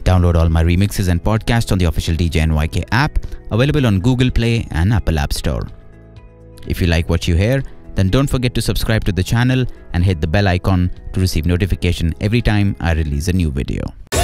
Download all my remixes and podcasts on the official DJ NYK app, available on Google Play and Apple App Store. If you like what you hear, then don't forget to subscribe to the channel and hit the bell icon to receive notification every time I release a new video.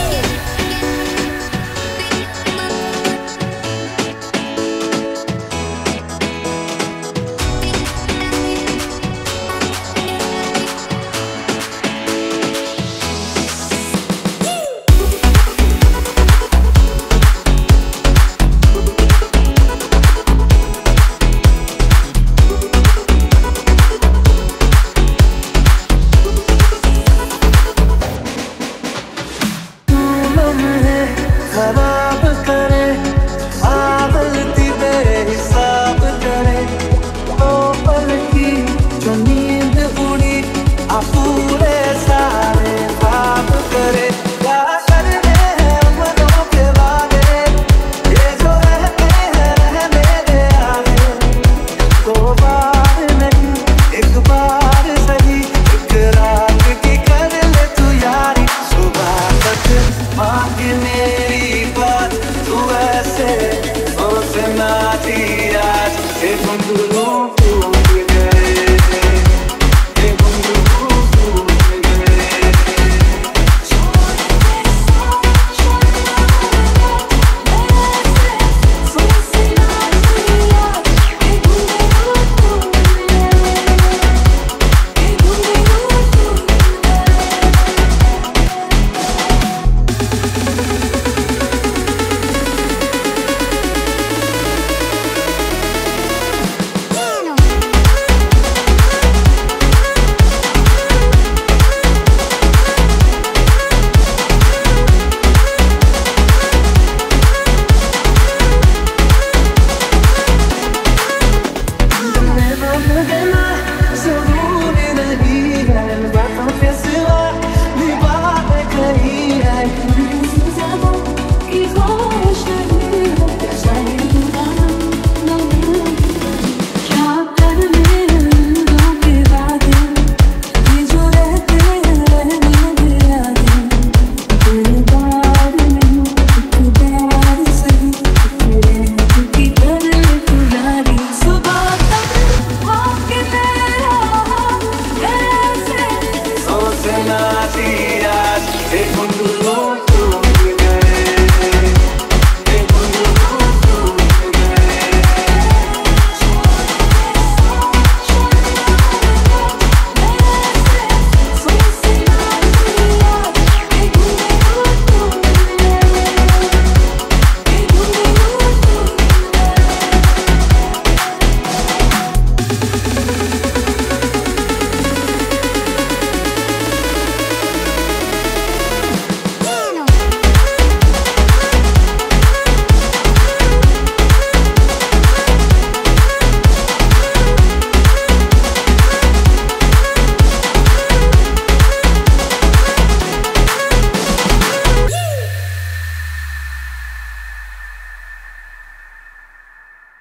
खराब करे आदती बेहिसाब करे तो पल की जो नींद उड़ी आ पूरे सारे ख्वाब करे क्या करने हैं मनों के वादे ये जो रहते हैं रहने दे आगे दो बार नहीं एक बार सही एक रात की कर ले तू यारी सुबह तक मांगे मेरी तू ऐसे सोचना थी आज